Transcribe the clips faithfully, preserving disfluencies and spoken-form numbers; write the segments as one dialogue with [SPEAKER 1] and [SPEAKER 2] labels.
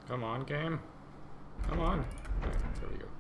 [SPEAKER 1] Come on, game. Come on. Right, there we go.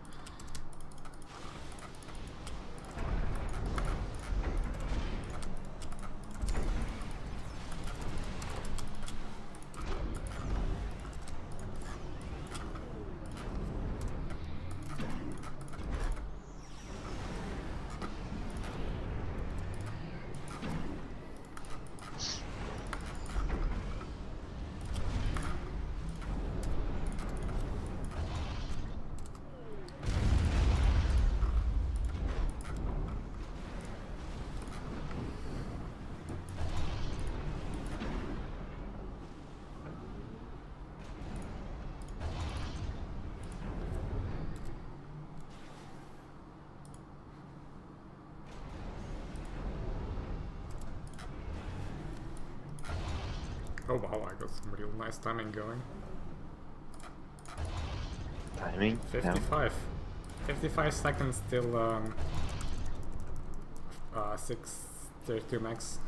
[SPEAKER 1] Oh wow, I got some real nice timing going.
[SPEAKER 2] Timing?
[SPEAKER 1] fifty-five. Yeah. fifty-five seconds till um, uh, six thirty-two max.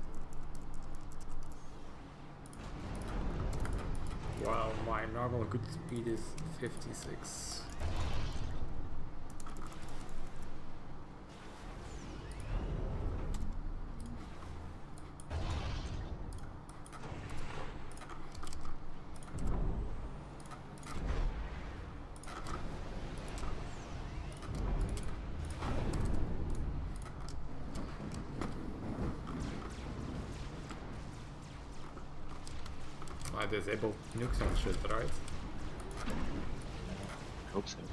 [SPEAKER 1] Wow, my normal good speed is fifty-six. I disabled nukes and shit, right?
[SPEAKER 2] I hope so.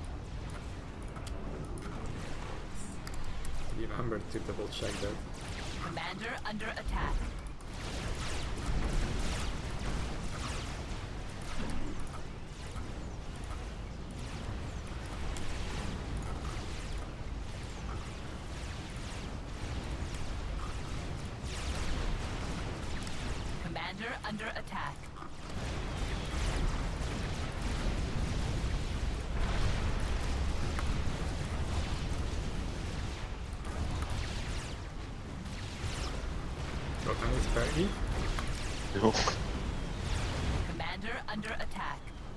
[SPEAKER 1] Remember to double check that.
[SPEAKER 3] Commander under attack. Commander under attack.
[SPEAKER 1] Got any spare E?
[SPEAKER 2] No.
[SPEAKER 3] Commander under attack.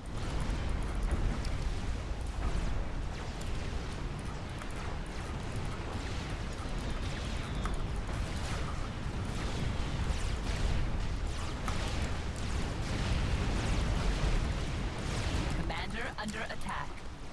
[SPEAKER 3] Commander under attack.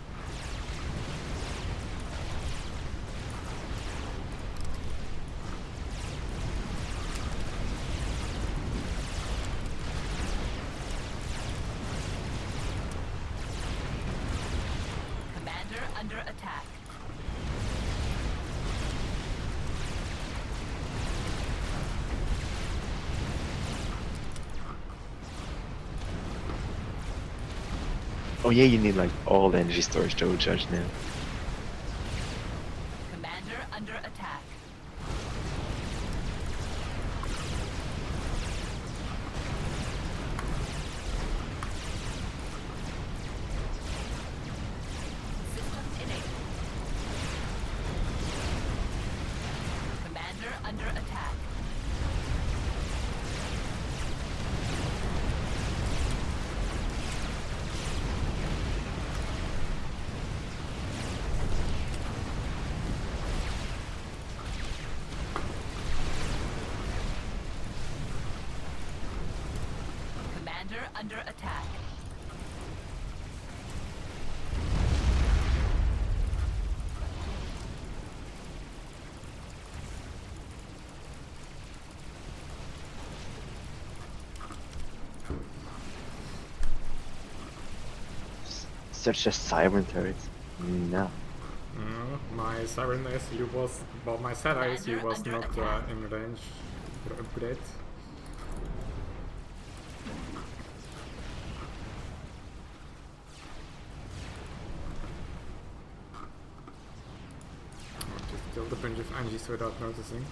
[SPEAKER 3] Commander under attack.
[SPEAKER 2] Oh yeah, you need like all the energy storage to charge now.
[SPEAKER 3] Commander under attack. System enabled. Commander under attack. Commander under attack.
[SPEAKER 2] Such a siren turret. No.
[SPEAKER 1] Mm, my Siren S U was, well, my Sarah S U was
[SPEAKER 3] Commander
[SPEAKER 1] not
[SPEAKER 3] under
[SPEAKER 1] uh,
[SPEAKER 3] attack.
[SPEAKER 1] in range to upgrade. Just killed a bunch of Angies without noticing.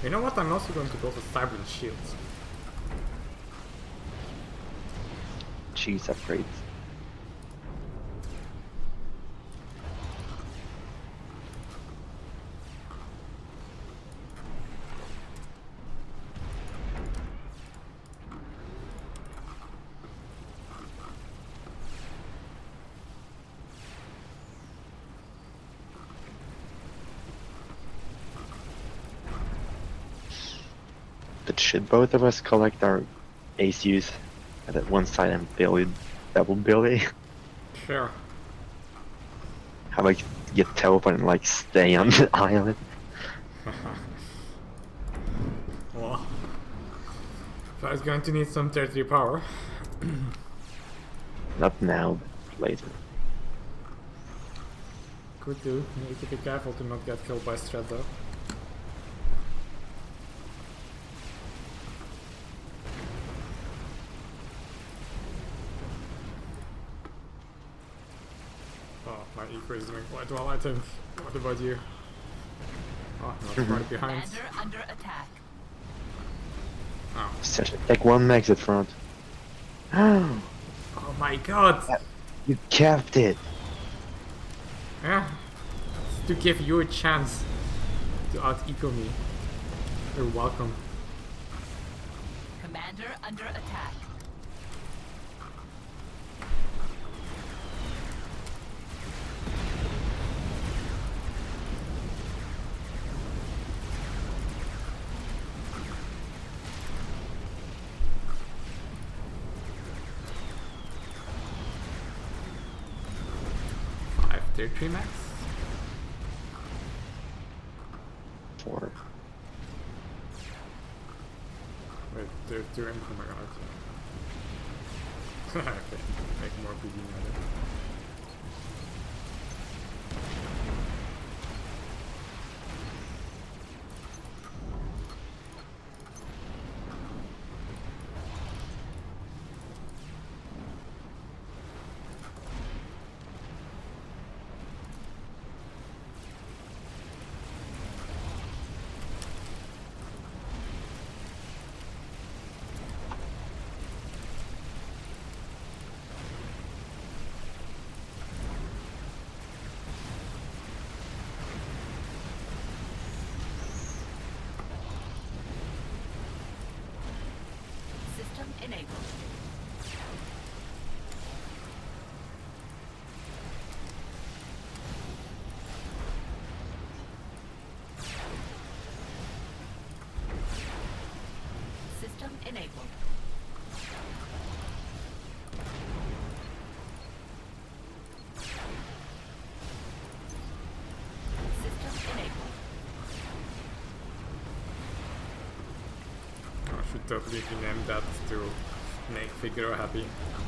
[SPEAKER 1] You know what? I'm also going to go for Cybran Shields.
[SPEAKER 2] Cheese upgrades. But should both of us collect our A C Us at that one side and Billy, double Billy?
[SPEAKER 1] Sure.
[SPEAKER 2] How about get teleport and like stay on the island?
[SPEAKER 1] Well, if I was going to need some territory power.
[SPEAKER 2] Not now, but later.
[SPEAKER 1] Could do. Need to be careful to not get killed by Strat though. Oh, my eco is doing quite well, I think. What about you? Oh, not right behind.
[SPEAKER 3] Commander under attack.
[SPEAKER 1] Oh.
[SPEAKER 2] Such a take one max at front. Oh,
[SPEAKER 1] Oh my god!
[SPEAKER 2] you kept it.
[SPEAKER 1] Yeah. It's to give you a chance to out-eco me. You're welcome.
[SPEAKER 3] Commander under attack.
[SPEAKER 1] Five tier three max?
[SPEAKER 2] Four.
[SPEAKER 1] Wait, tier two in for my god. Okay, make more B D now.
[SPEAKER 3] System enabled. System enabled. System enabled.
[SPEAKER 1] I should totally rename that to make Figaro happy.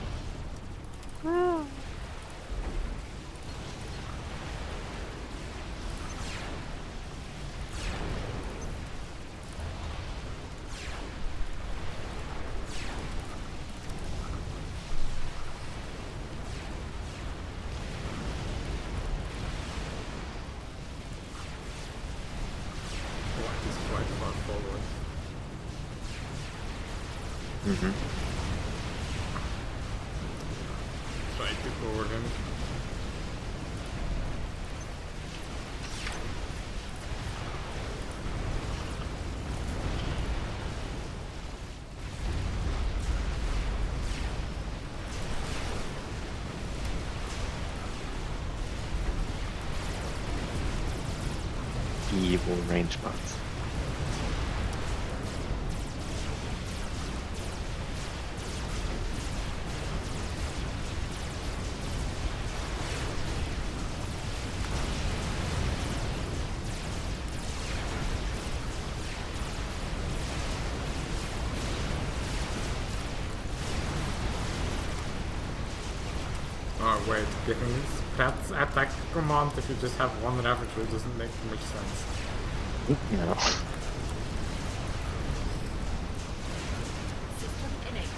[SPEAKER 1] White is quite far forward.
[SPEAKER 2] Mm-hmm.
[SPEAKER 1] Try to forward him.
[SPEAKER 2] Evil range bots.
[SPEAKER 1] Oh wait, giving Sprat's attack command if you just have one Ravager doesn't make much sense.
[SPEAKER 2] No.
[SPEAKER 3] System enabled.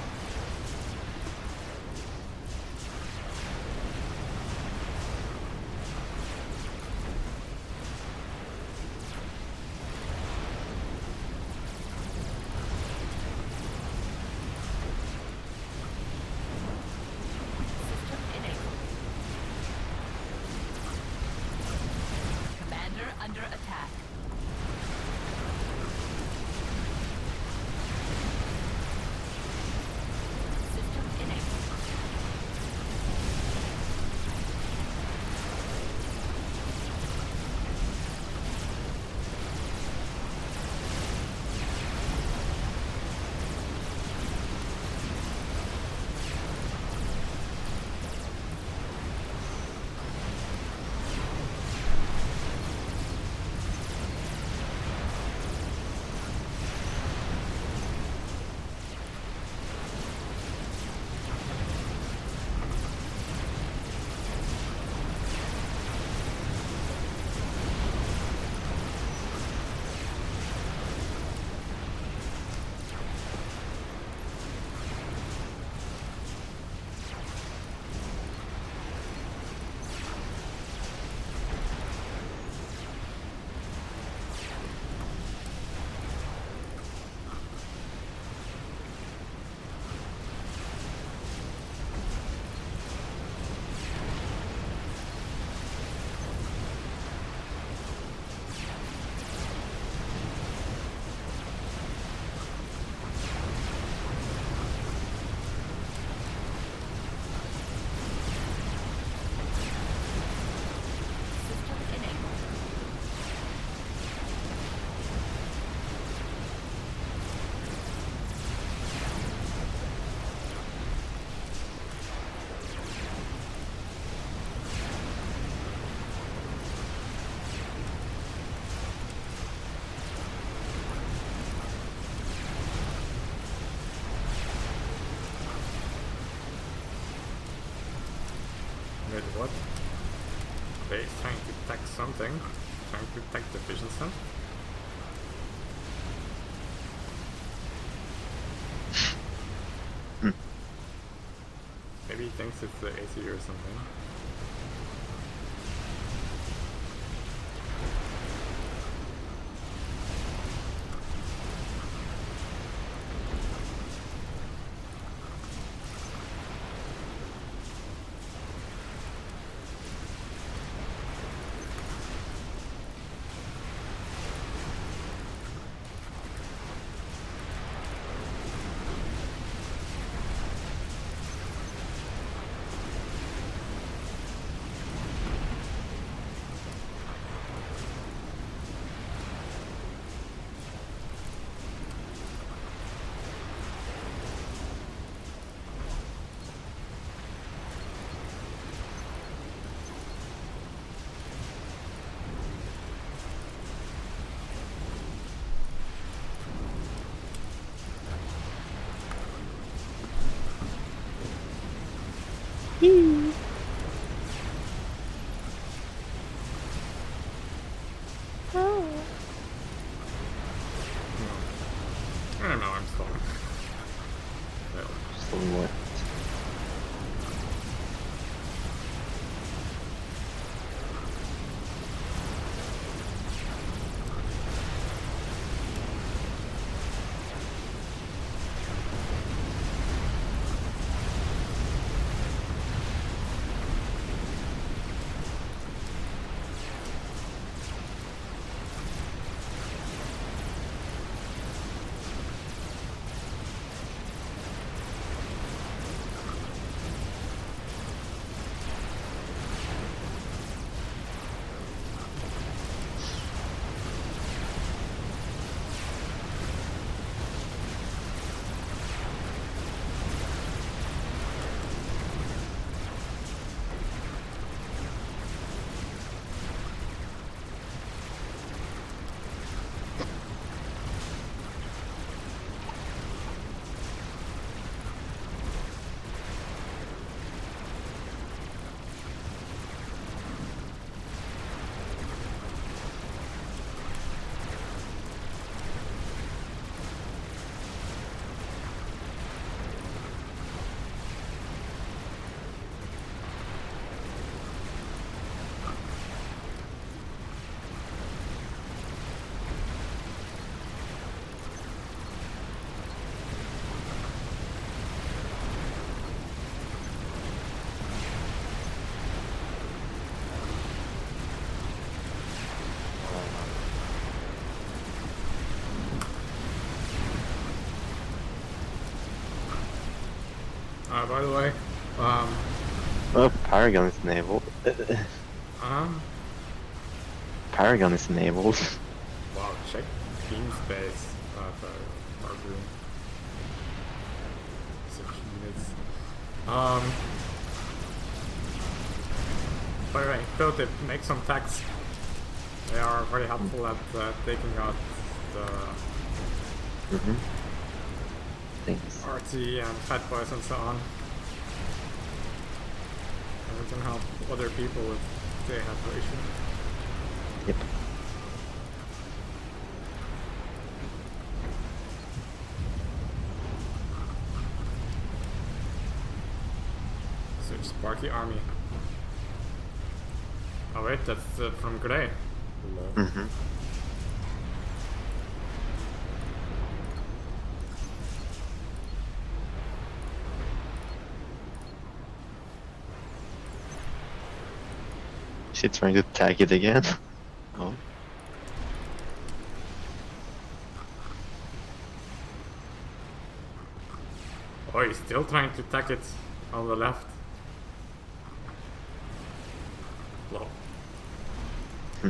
[SPEAKER 1] Wait, what? They're trying to attack something. Trying to attack the vision set. Maybe he thinks it's the A C or something. I don't know, I'm stalling. Well,
[SPEAKER 2] So what?
[SPEAKER 1] Uh, by the way, um,
[SPEAKER 2] Oh, Paragon is enabled.
[SPEAKER 1] um,
[SPEAKER 2] Paragon is enabled.
[SPEAKER 1] wow, check team space of uh, our room. Such units. Um, by the way, pro tip, make some tags. They are very helpful at uh, taking out the
[SPEAKER 2] Mm-hmm. Thanks.
[SPEAKER 1] R T and fat boys and so on. And we can help other people if they have the issue.
[SPEAKER 2] Yep.
[SPEAKER 1] Search Sparky Army. Oh wait, that's uh, from Grey. Lol.
[SPEAKER 2] Mm-hmm. Is he trying to tag it again? Oh.
[SPEAKER 1] Oh, he's still trying to attack it on the left. Lol.
[SPEAKER 2] Hmm.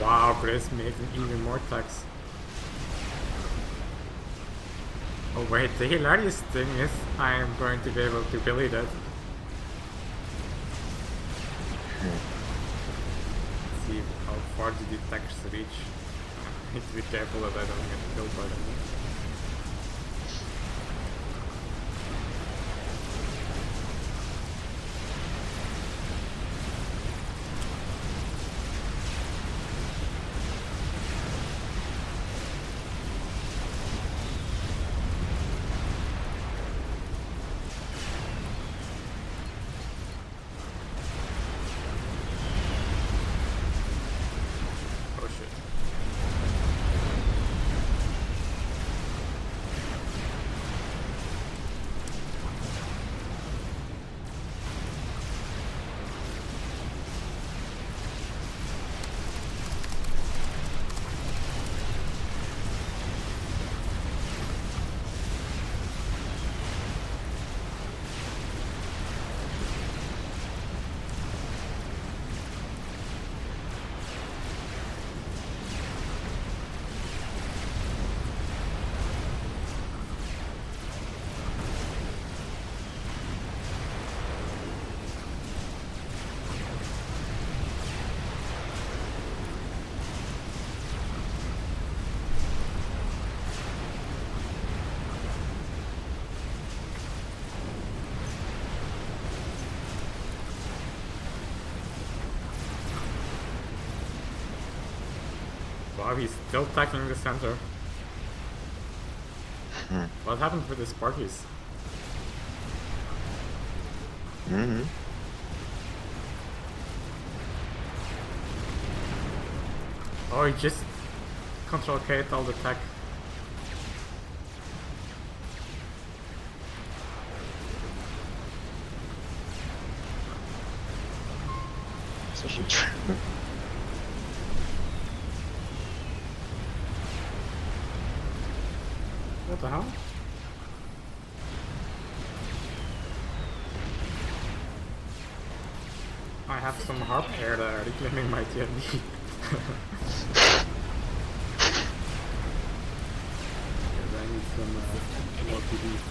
[SPEAKER 1] Wow, Chris making even more tax. Oh wait, the hilarious thing is I am going to be able to billy that. Let's see how far did the tax reach. I need to be careful that I don't get killed by them. Wow, he's still attacking the center.
[SPEAKER 2] Hmm.
[SPEAKER 1] What happened with the Sparkies?
[SPEAKER 2] Mm-hmm.
[SPEAKER 1] Oh, he just control K'd all the tech.
[SPEAKER 2] Such a true.
[SPEAKER 1] What the hell? I have some harp here that are reclaiming my T N D. I need some uh, more P D.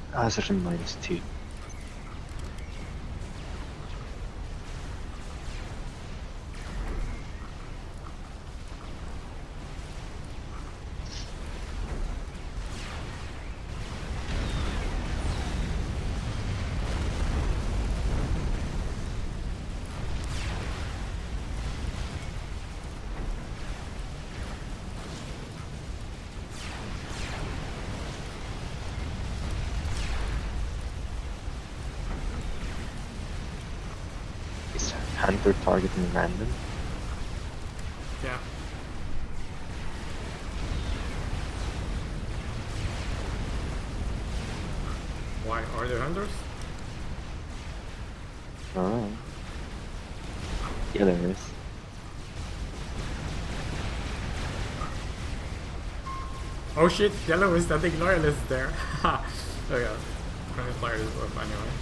[SPEAKER 2] Ah, it's actually minus two. Is Hunter targeting random?
[SPEAKER 1] Yeah. Why are there hunters?
[SPEAKER 2] Oh. Yeah, there is.
[SPEAKER 1] Oh shit, yellow is standing loyalist there. oh yeah. Friendly players worth anyway.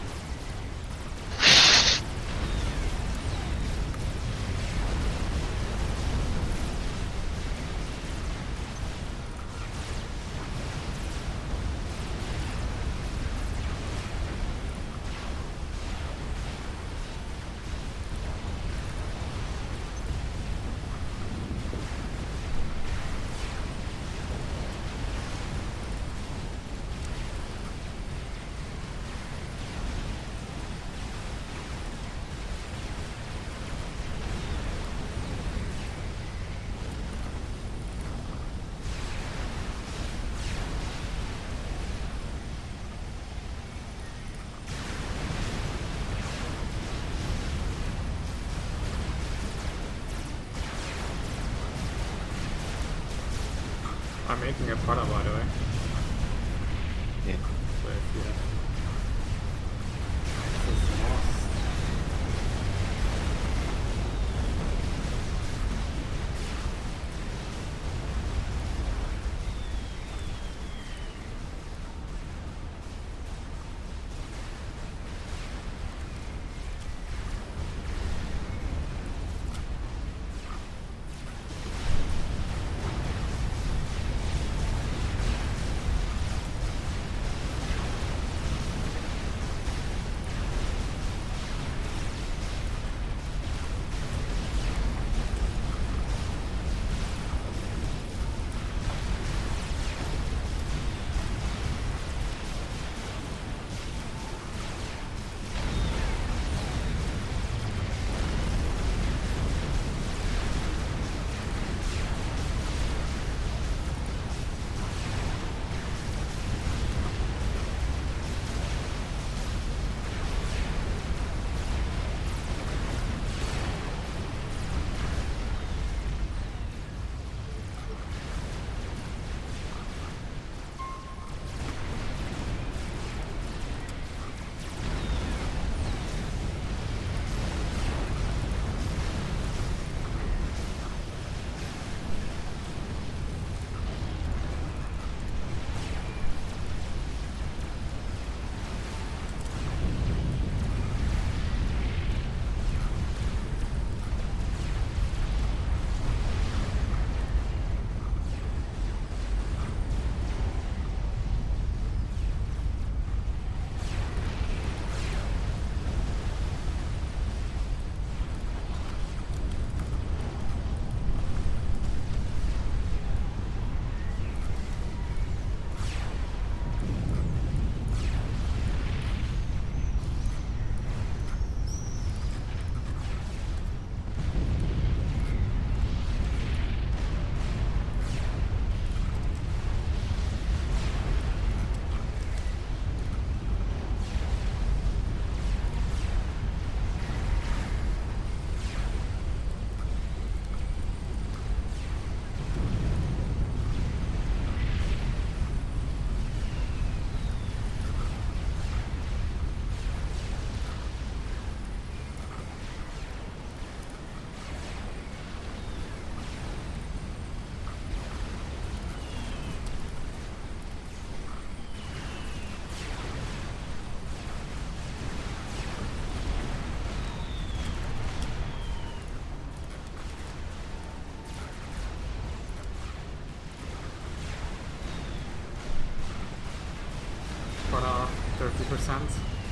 [SPEAKER 1] I'm making a product, by the way.
[SPEAKER 2] Yeah.
[SPEAKER 1] So if you have this is lost. thirty percent.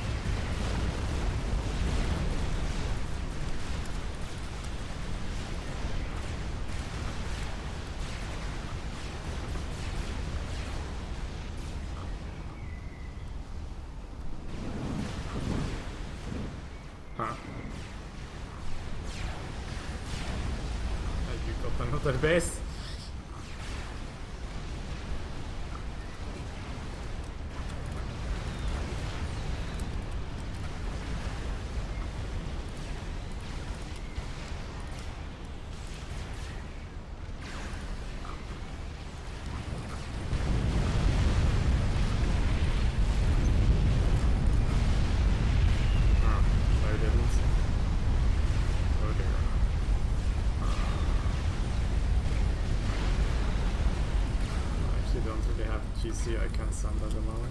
[SPEAKER 1] Huh. You got another base. G C I can send at the moment.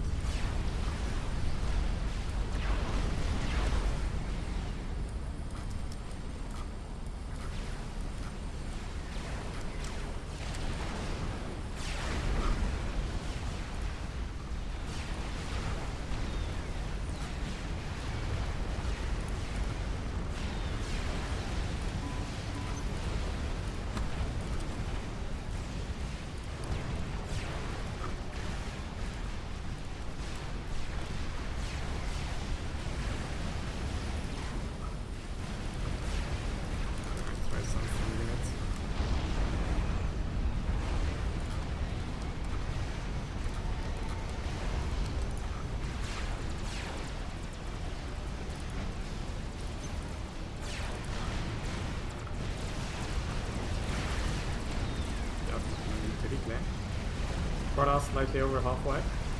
[SPEAKER 1] Brought us slightly over halfway.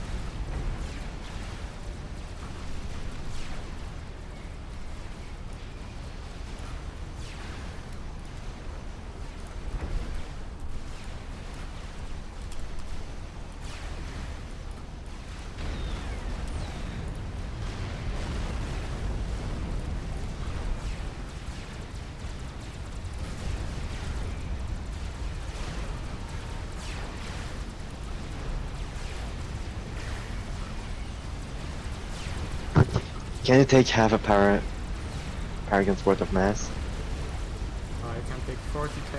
[SPEAKER 2] Can you take half a para Paragon's worth of mass?
[SPEAKER 1] I can take forty K.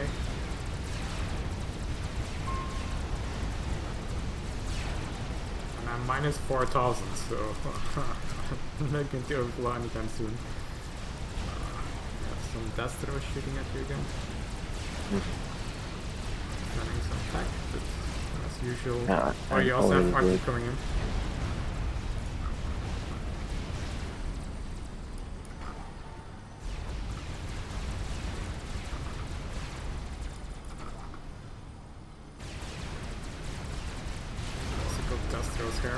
[SPEAKER 1] And I'm minus four thousand, so I'm not going to overflow anytime soon. Uh, we have some Destro shooting at you again. Mm-hmm. Running some tech, but as usual.
[SPEAKER 2] Yeah,
[SPEAKER 1] oh, you also have Arctic
[SPEAKER 2] good.
[SPEAKER 1] coming in. Destros here.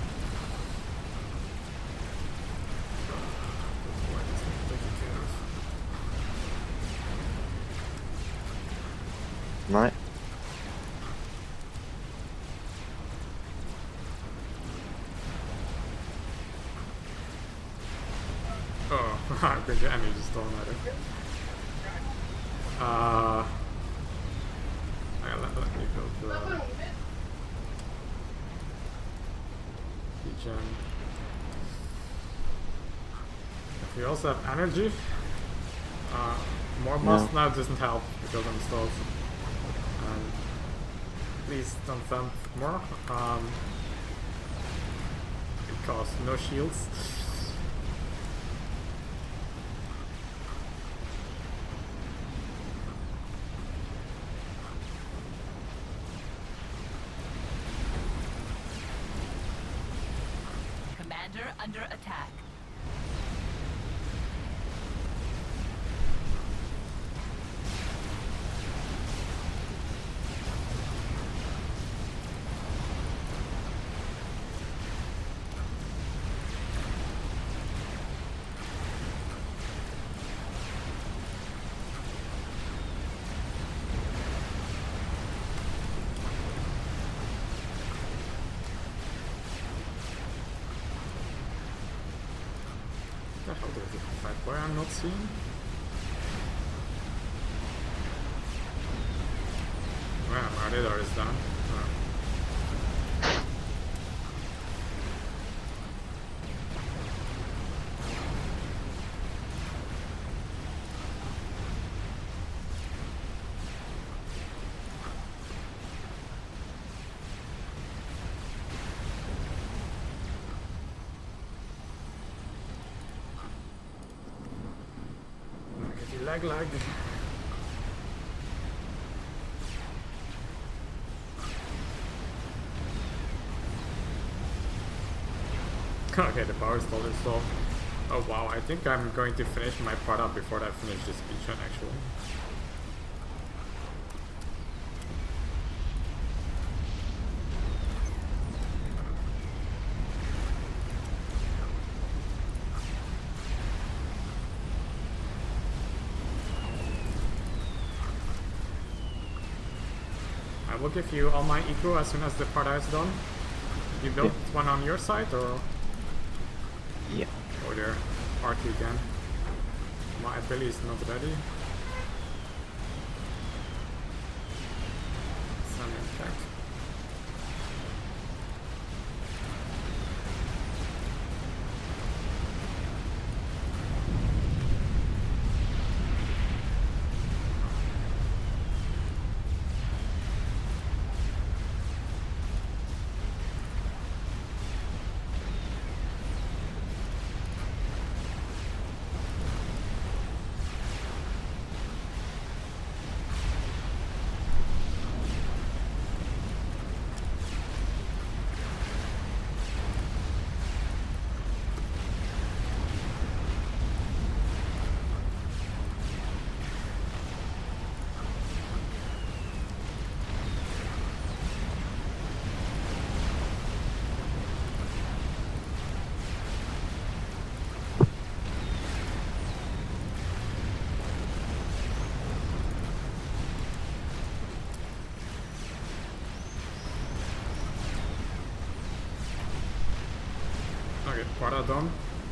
[SPEAKER 2] Right.
[SPEAKER 1] Oh, I'm going to energy storm at it. Uh, let, let me build the Gem. We also have energy. Uh, more must
[SPEAKER 2] no.
[SPEAKER 1] now doesn't help because I'm stalled. Um, please don't dump more. Um, because no shields.
[SPEAKER 3] Under attack.
[SPEAKER 1] What the hell is it? Fight where I'm not seeing? Wow, my radar is down. Oh. lag, lag. Okay, the power stall is stalled. Oh wow, I think I'm going to finish my part up before I finish this speed run actually. I will give you all my eco as soon as the part is done. You built
[SPEAKER 2] Yeah.
[SPEAKER 1] one on your side or?
[SPEAKER 2] Yeah.
[SPEAKER 1] Or there, party again. My ability is not ready. Sun impact. Okay, Parta done.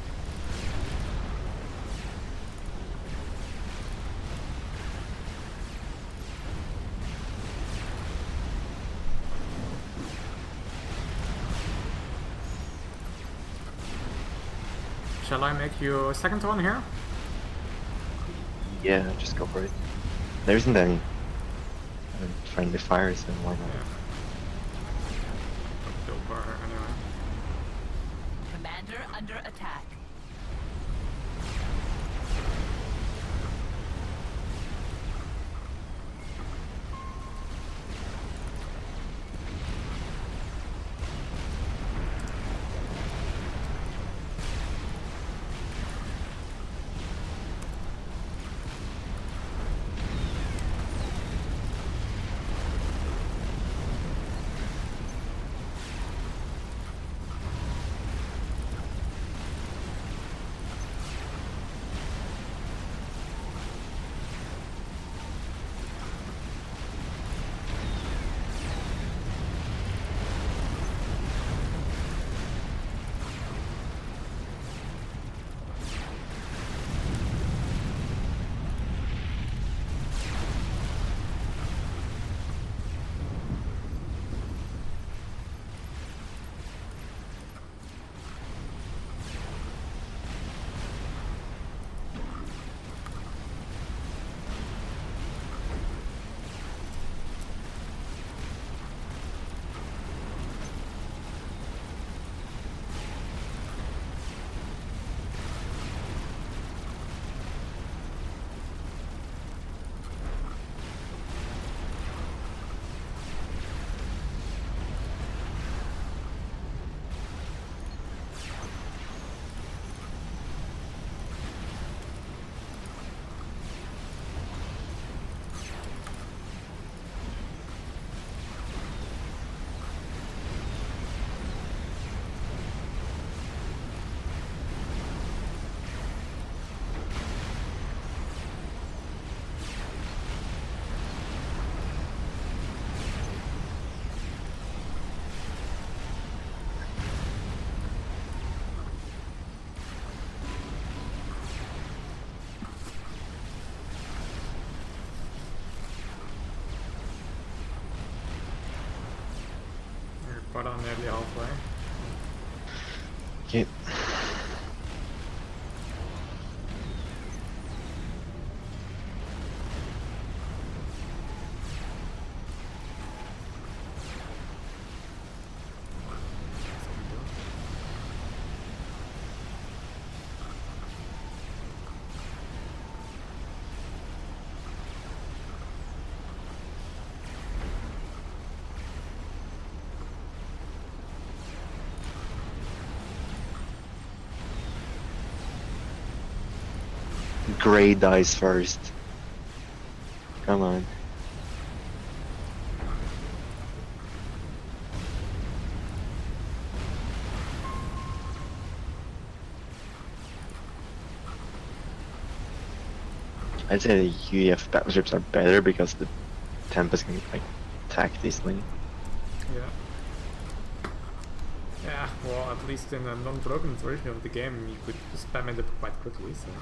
[SPEAKER 1] Shall I make you a second one here?
[SPEAKER 2] Yeah, just go for it. There isn't any uh, friendly fires, so why not?
[SPEAKER 1] Yeah. Build bar anyway.
[SPEAKER 3] Commander under attack.
[SPEAKER 1] Parta nearly halfway.
[SPEAKER 2] Okay. gray dies first. Come on. I'd say the U E F battleships are better because the Tempest can like attack easily.
[SPEAKER 1] Yeah. Yeah, well, at least in a non-broken version of the game, you could spam it quite quickly, so...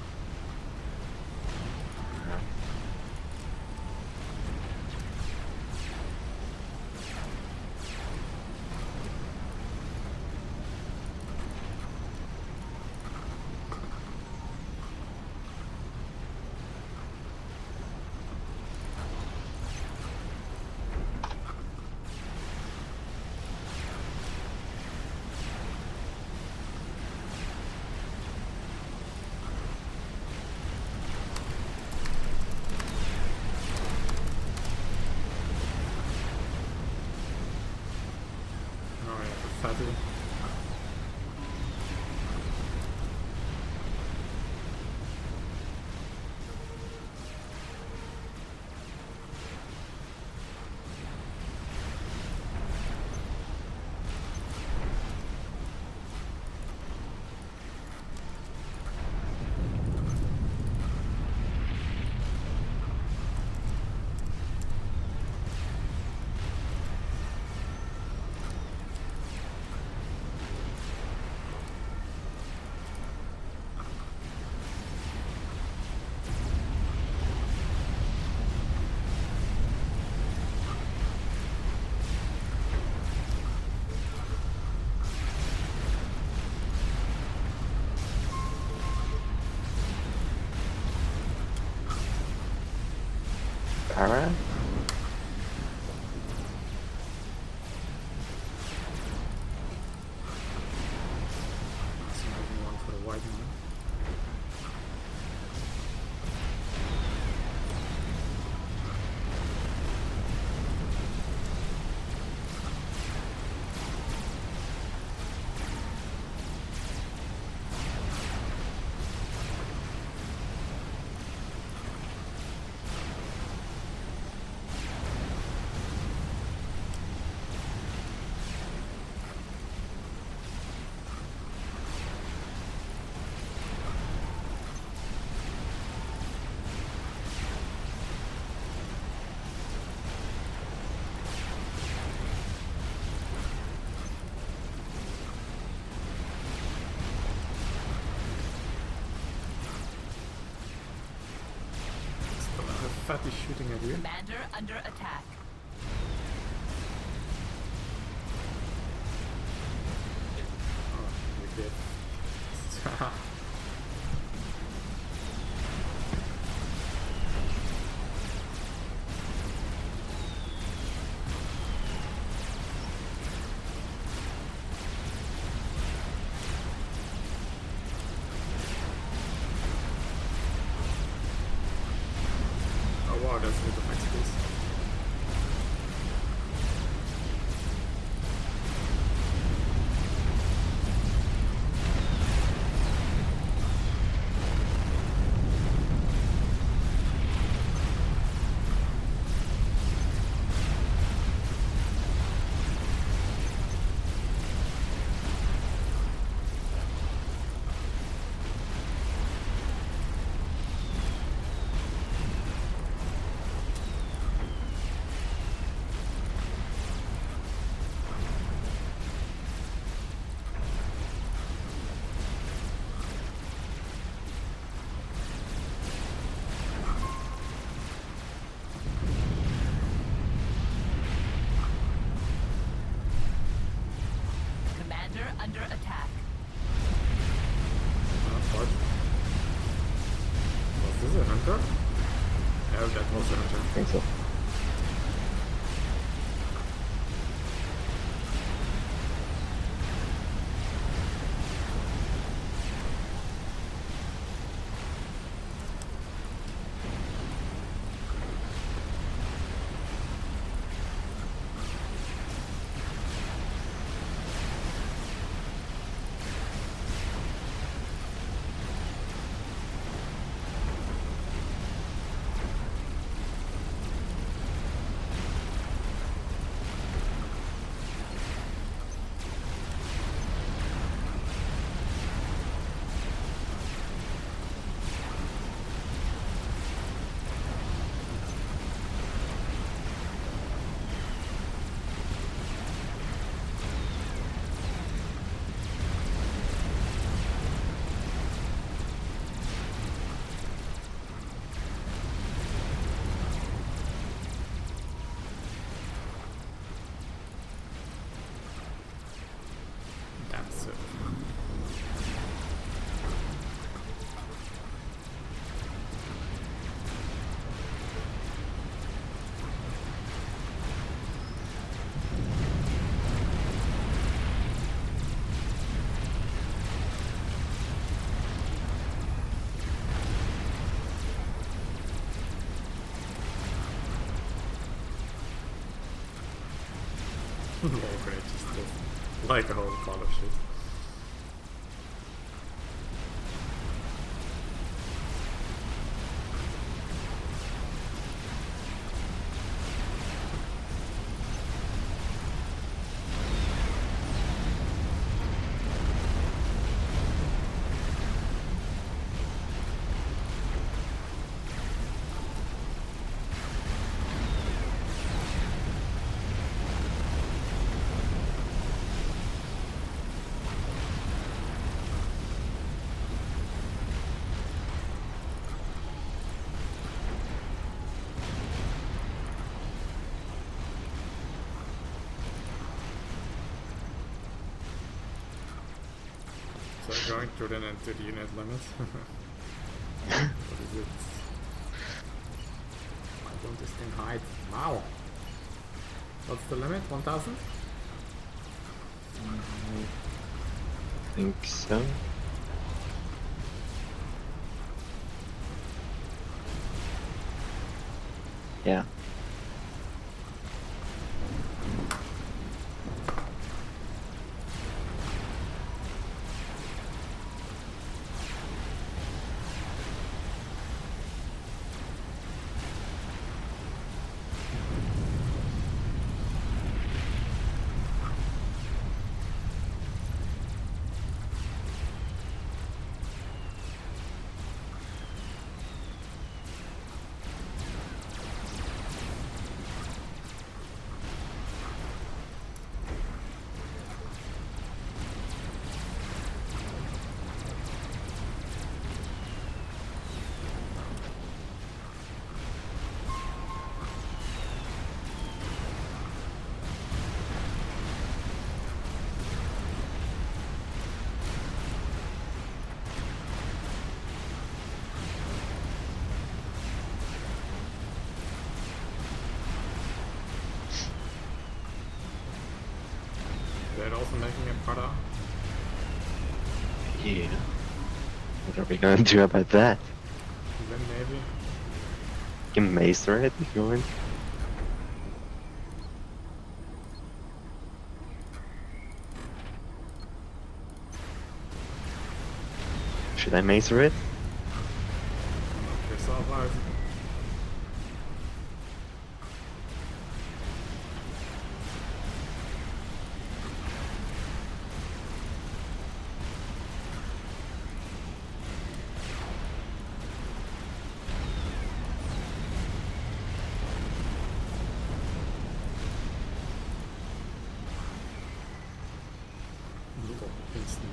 [SPEAKER 1] Fatty.
[SPEAKER 2] Para?
[SPEAKER 1] So maybe one for the white one. Fatty shooting at you.
[SPEAKER 3] Commander under attack.
[SPEAKER 1] Oh, we did. Oh wow, that's a bit of X P.
[SPEAKER 3] Commander under attack.
[SPEAKER 1] Uh, what? Was this a hunter? Oh, that was a hunter.
[SPEAKER 2] I think so.
[SPEAKER 1] Walker just does like a whole pile of shit. So going to run into the unit limit. What is it? Why don't this thing hide? Wow! What's the limit? one thousand?
[SPEAKER 2] I think so. Yeah.
[SPEAKER 1] They're also making a Prada.
[SPEAKER 2] Yeah. What are we gonna do about that?
[SPEAKER 1] Then maybe.
[SPEAKER 2] You can macer it if you want. Should I macer it?
[SPEAKER 1] Knock yourself out. Little instant.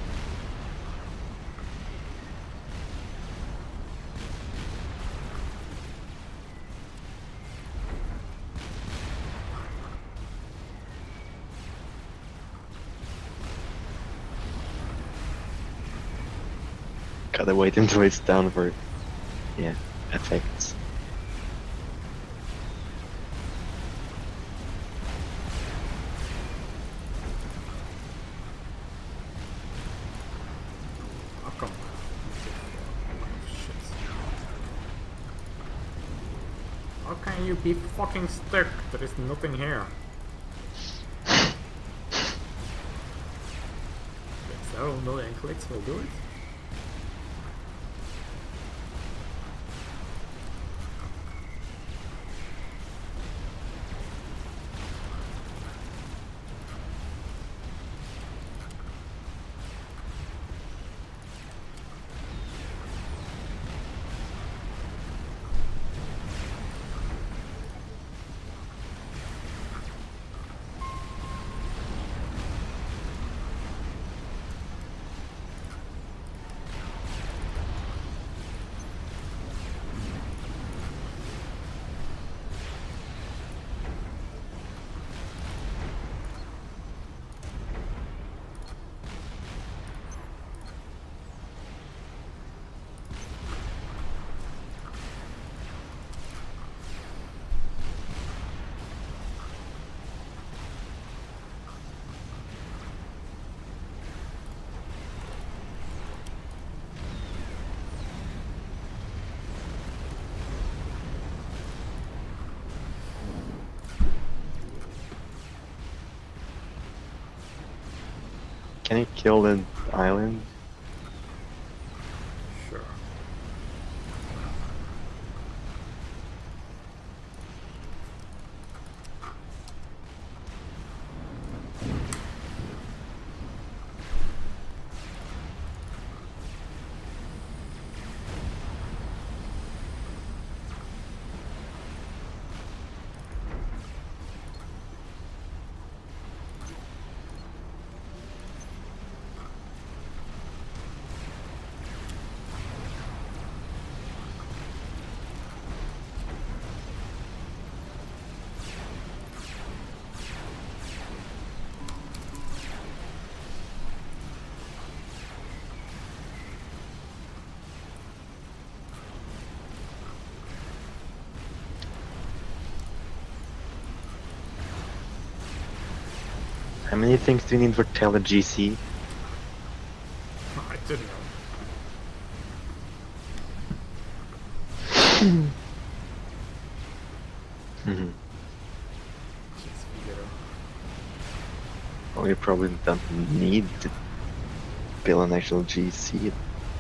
[SPEAKER 2] Gotta wait until it's down for, yeah, effects.
[SPEAKER 1] Oh, come on. Shit. How can you be fucking stuck? There is nothing here. Several million clicks will do it.
[SPEAKER 2] Can you kill the island?
[SPEAKER 1] Sure.
[SPEAKER 2] How many things do you need for Tele G C?
[SPEAKER 1] I didn't know.
[SPEAKER 2] Mhm.
[SPEAKER 1] Jeez, Figaro.
[SPEAKER 2] Well, you probably don't need to build an actual G C.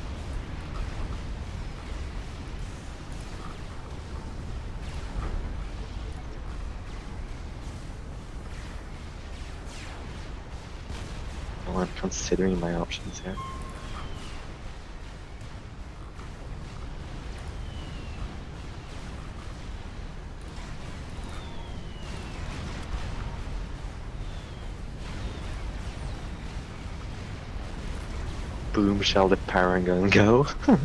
[SPEAKER 2] Well, I'm considering my options here. Boom shall the Paragon go.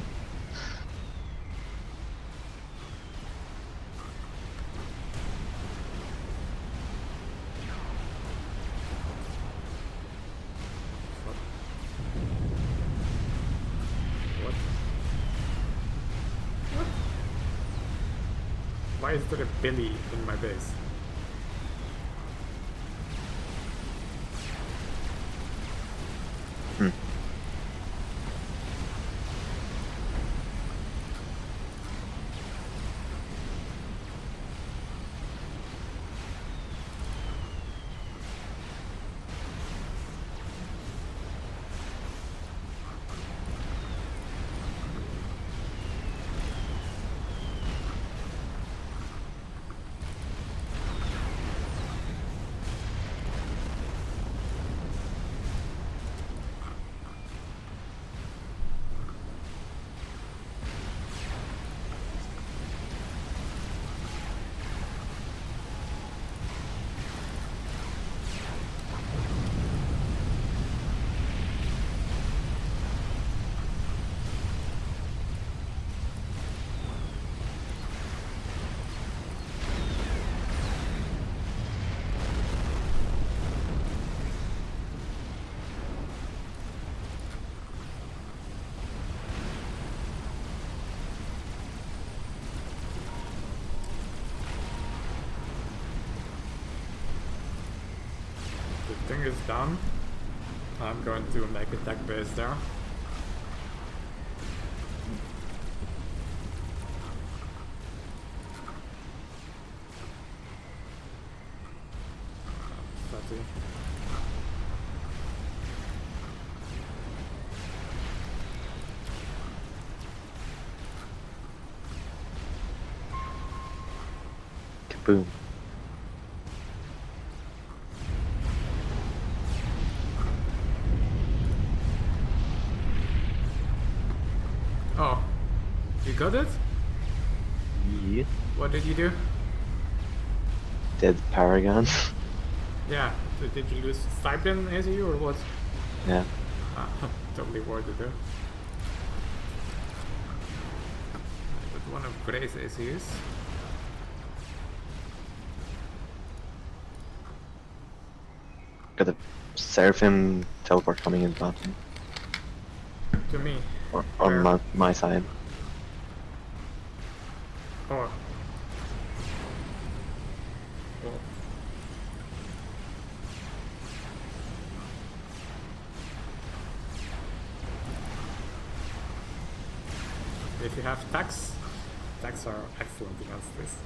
[SPEAKER 1] What? What? Why is there a Billy in my base?
[SPEAKER 2] Hmm.
[SPEAKER 1] The thing is done. I'm going to make a tech base there. Fatty.
[SPEAKER 2] Kaboom.
[SPEAKER 1] Oh, you got it?
[SPEAKER 2] Yeah.
[SPEAKER 1] What did you do?
[SPEAKER 2] Dead Paragon.
[SPEAKER 1] Yeah, so did you lose Stipend A C U or what?
[SPEAKER 2] Yeah.
[SPEAKER 1] Ah, totally worth it though. But one of Gray's A C Us.
[SPEAKER 2] Got a Seraphim teleport coming in bottom.
[SPEAKER 1] To me.
[SPEAKER 2] Or
[SPEAKER 1] Where?
[SPEAKER 2] on my, my side.
[SPEAKER 1] Oh. Well. If you have tax, tax are excellent against this.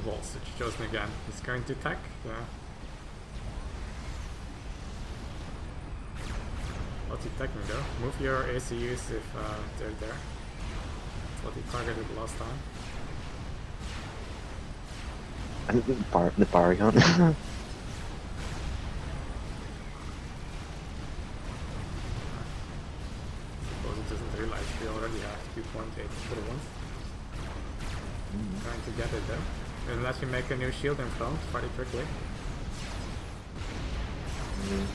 [SPEAKER 1] voltage chosen again. He's going to attack, yeah. What's he attacking though? Move your A C Us if uh, they're there. That's what he targeted last time.
[SPEAKER 2] And the bar, the Barion.
[SPEAKER 1] Suppose it doesn't realize we already have two point eight for once. Trying to get it though. Unless you make a new shield in front, pretty quickly.
[SPEAKER 2] Mm.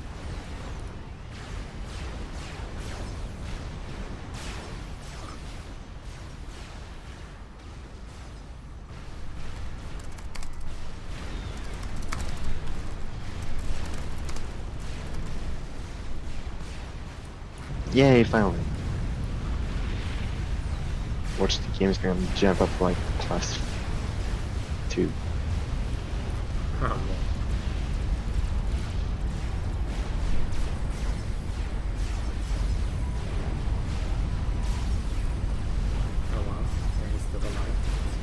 [SPEAKER 2] Yay, finally. Watch the game's gonna jump up like plus two.
[SPEAKER 1] Oh, well. Oh wow, he's still alive.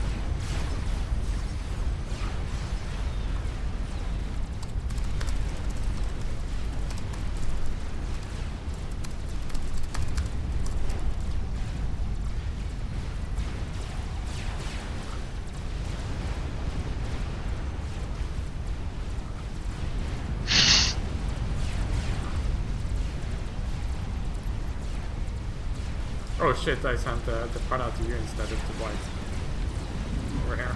[SPEAKER 1] Oh shit, I sent uh, the part out to you instead of the white. Over here.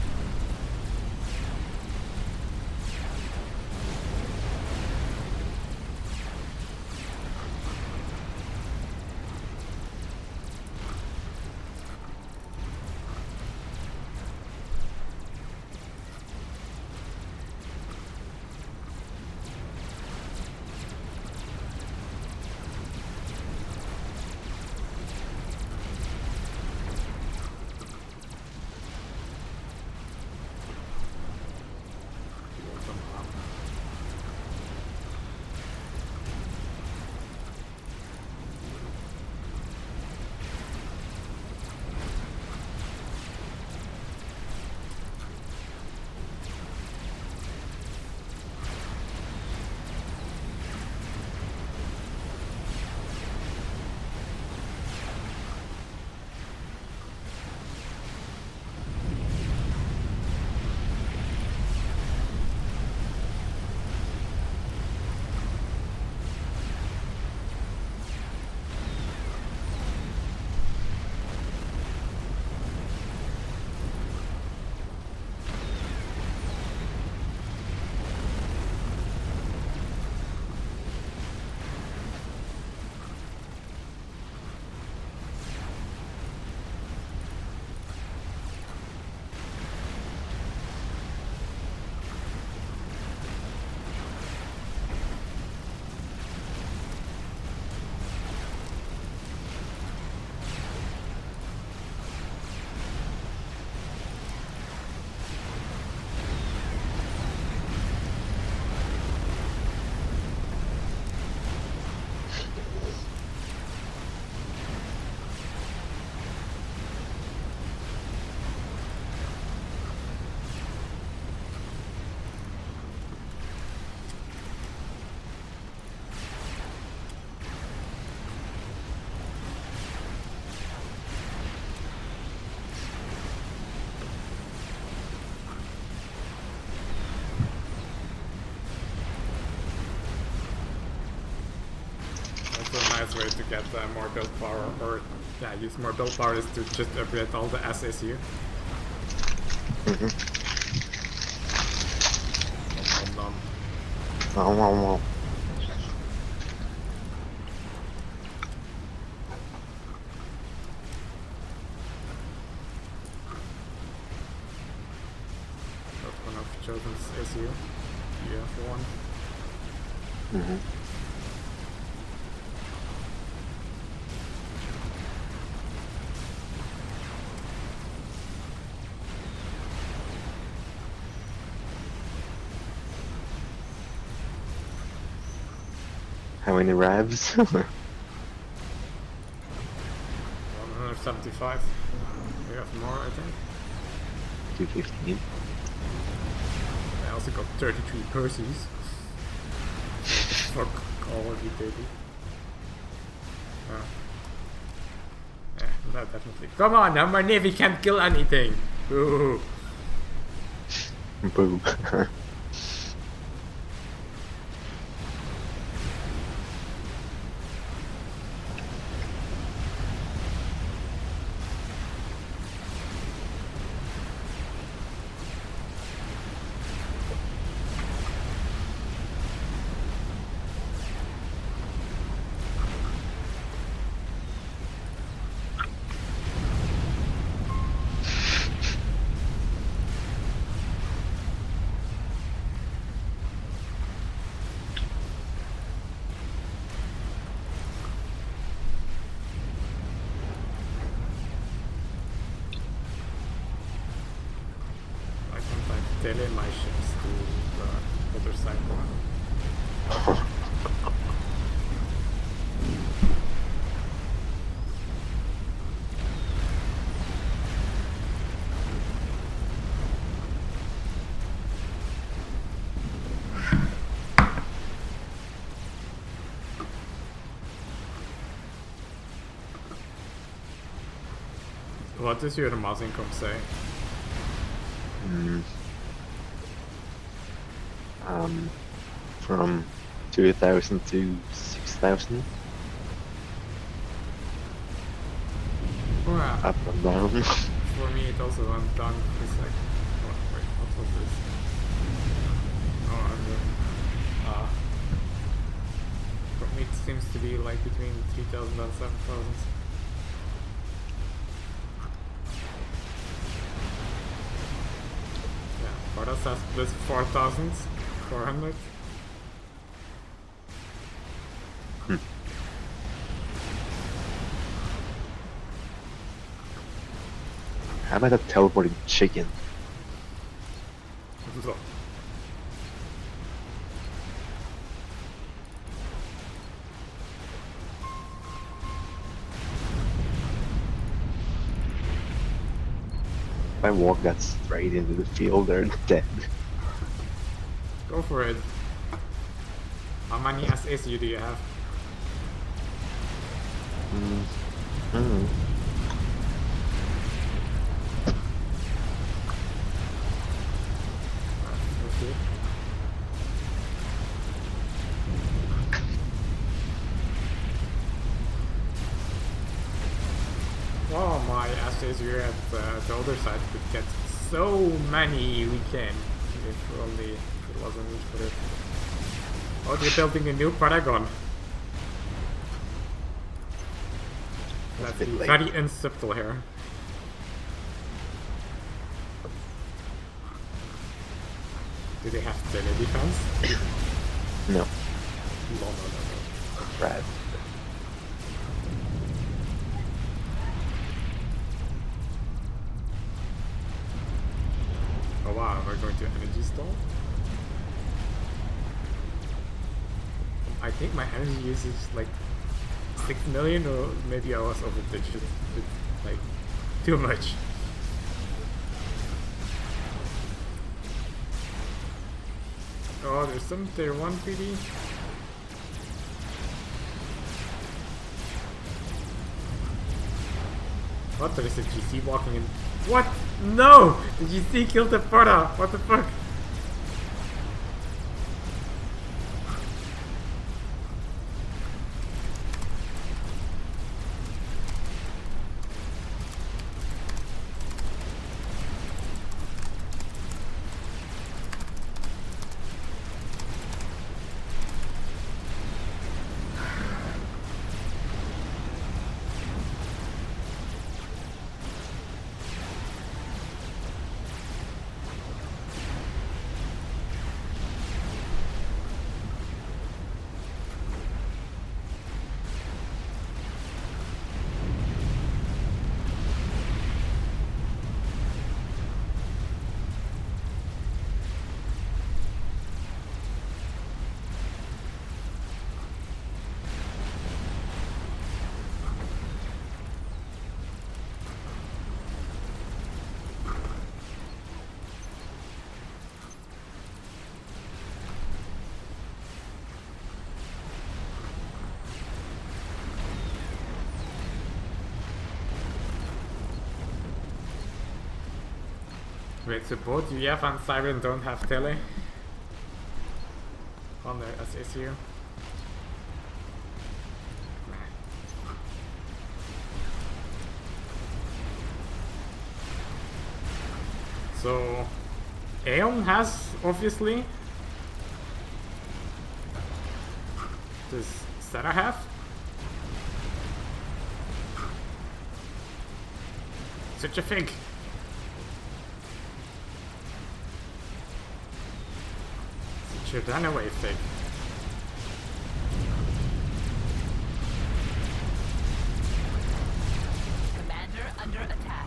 [SPEAKER 1] Nice way to get uh, more build power, or yeah, use more build power is to just upgrade all the S S U.
[SPEAKER 2] Mm-hmm.
[SPEAKER 1] Nom, nom, nom.
[SPEAKER 2] Oh, wow, wow.
[SPEAKER 1] That's one of Chosen's S U. Yeah, for one.
[SPEAKER 2] Mm-hmm. How many revs?
[SPEAKER 1] one hundred seventy-five. We have more, I think.
[SPEAKER 2] two fifteen.
[SPEAKER 1] I also got thirty-three Perseus. Fuck all of you, baby. Uh, yeah, no, definitely. Come on, now my navy can't kill anything. Ooh.
[SPEAKER 2] Boo.
[SPEAKER 1] Tele my ships to the other side. What does your mass income say?
[SPEAKER 2] Mm. Um, from two thousand to six thousand.
[SPEAKER 1] Wow.
[SPEAKER 2] Up and down.
[SPEAKER 1] For me, it also went down. It's like, oh, wait, what was this? Oh, and then, uh, for me, it seems to be like between three thousand and seven thousand. Yeah, for us, that's this four thousand. four hundred.
[SPEAKER 2] Hmm. How about a teleporting chicken?
[SPEAKER 1] So.
[SPEAKER 2] If I walk that straight into the field, they're dead.
[SPEAKER 1] Go for it. How many S As do you have?
[SPEAKER 2] Mm. Mm.
[SPEAKER 1] Okay. Oh, my S As here at uh, the other side could get so many we can if only it wasn't for it. Oh, they're building a new Paragon.
[SPEAKER 2] That's
[SPEAKER 1] That's
[SPEAKER 2] a bit late.
[SPEAKER 1] very unsubtle here. Do they have tele defense?
[SPEAKER 2] No.
[SPEAKER 1] No, no, no, no.
[SPEAKER 2] Right.
[SPEAKER 1] Oh wow, we're going to energy stall? I think my energy usage is like six million, or maybe I was overpitched it. It's like too much. Oh, there's some tier one P D. What? There is a G C walking in. What? No! The G C killed the Porta! What the fuck? Wait, so both U F and Siren don't have tele on the S S U? So, Aeon has, obviously. Does Sarah have? Such a fig. Such a runaway fig.
[SPEAKER 3] Commander under attack.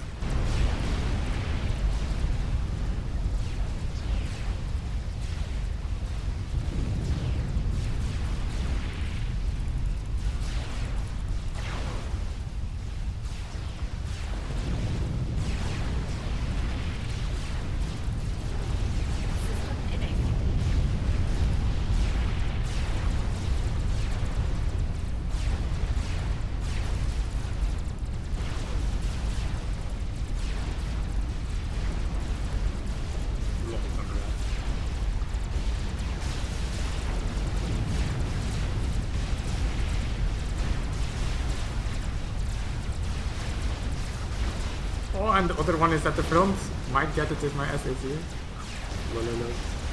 [SPEAKER 1] Oh, and the other one is at the front. Might get it with my S A C. Lololo.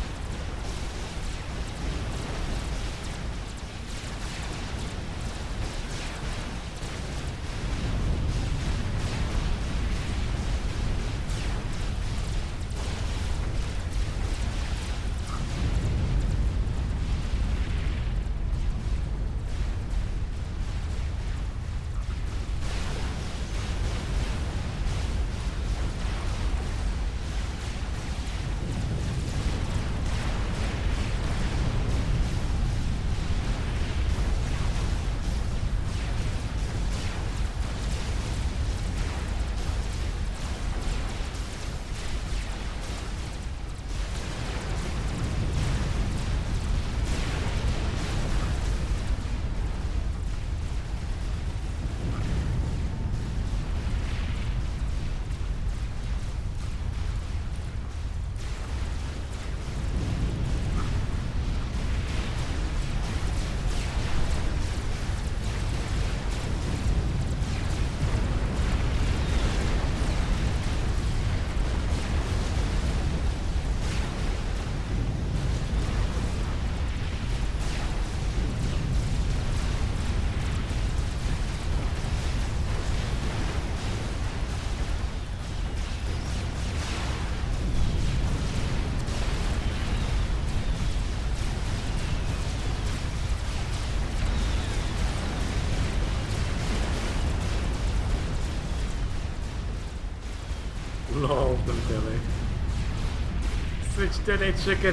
[SPEAKER 1] Lol, them Billy. Switch to a chicken.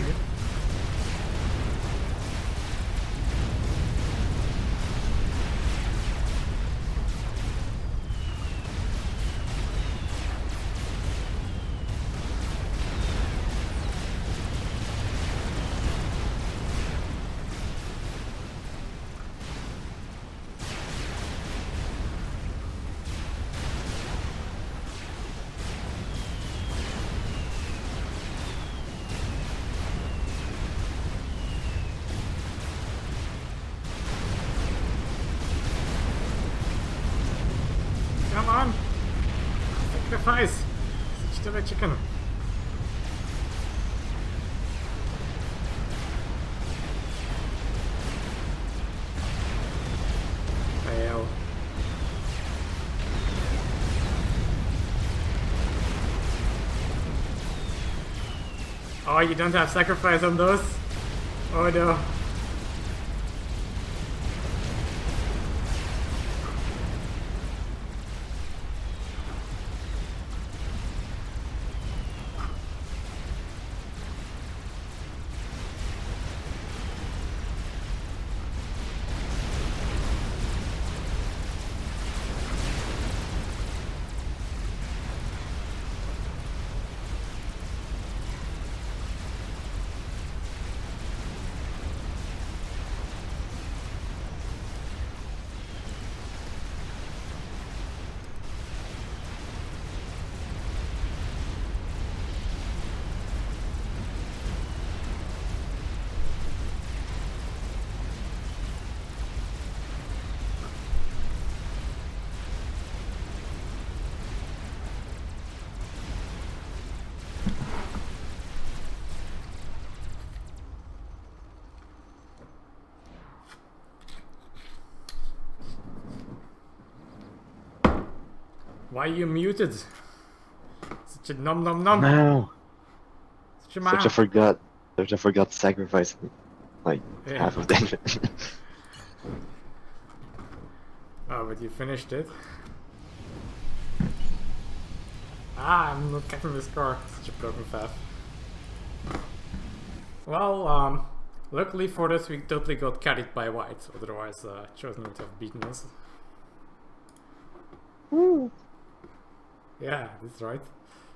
[SPEAKER 1] Come on! Sacrifice! Switch to the chicken. Fail. Oh, you don't have sacrifice on those? Oh no. Why are you muted? Such a nom nom nom.
[SPEAKER 2] No.
[SPEAKER 1] Such a
[SPEAKER 2] Such a forgot. Such a forgot sacrifice. Like
[SPEAKER 1] Yeah.
[SPEAKER 2] half of them.
[SPEAKER 1] Oh, but you finished it. Ah, I'm not getting this car. Such a broken path. Well, um, luckily for us, we totally got carried by white. Otherwise, uh, Chosen would have beaten us.
[SPEAKER 2] Woo.
[SPEAKER 1] Yeah, that's right.